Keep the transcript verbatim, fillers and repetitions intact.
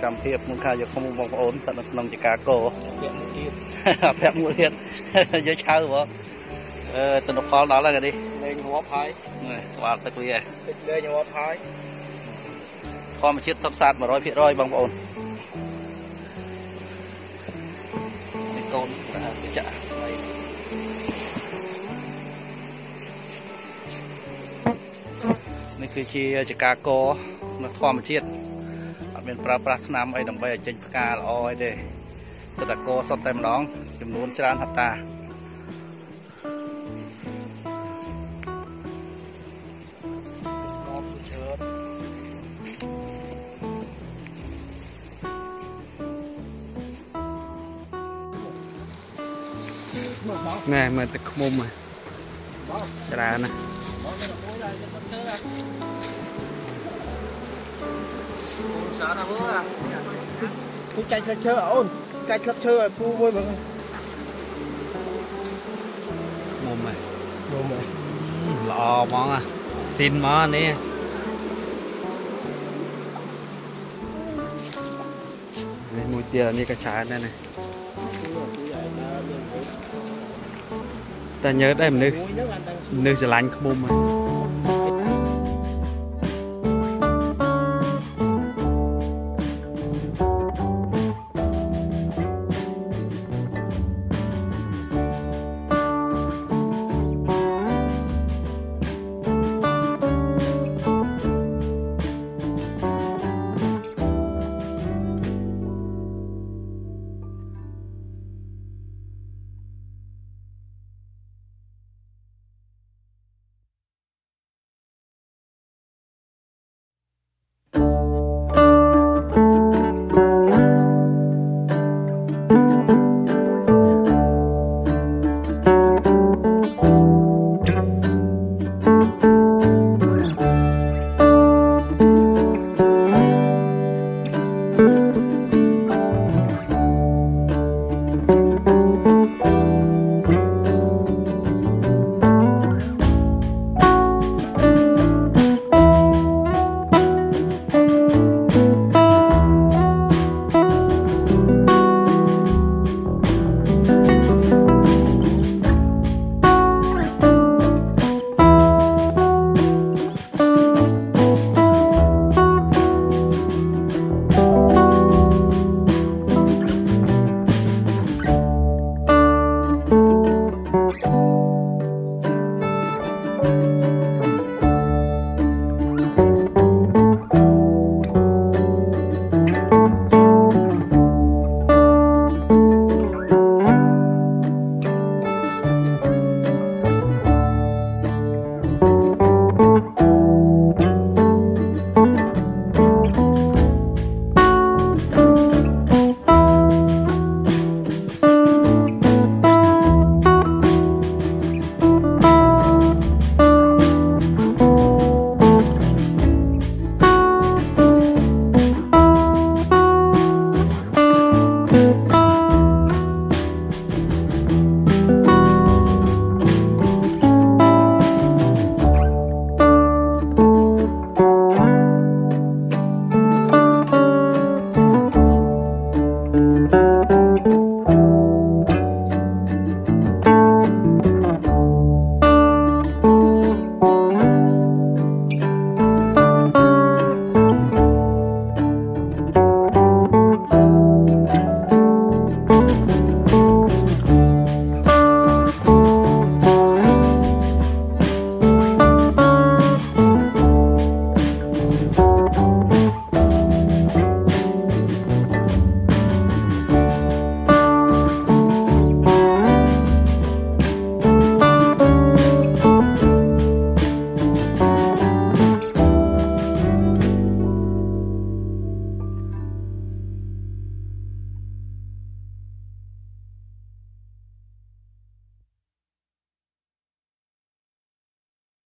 cầm thiệp muốn khai được không bóng ổn tận nông chỉ cá cổ phép mua thiệt dưới cháo rồi tụi nó khó đó là cái đi lên ngó thái vào tật quỳ lên ngó thái kho một chiếc sắp sát mà rồi phía rồi bóng ổn con cái chợนี่คือชีจิกาโกนักทอมจิตเป็นปลาปลาน้ำไอ้ดำใบเจนกาลอยเด้สตะโกสดเต็มน้องจำนวนจานหัตตาแม่เหมือนตะขมุมอ่ะจรานะผู้ใจเชื่อโอนใจเชื่อผู้vui bằng มุมไหมมุมไหมหล่อมองอ่ะซินมองนี่นี่มูเตียนี่กระชายนั่นไงแต่nhớ đây mình nước nước sẽ lạnh không mà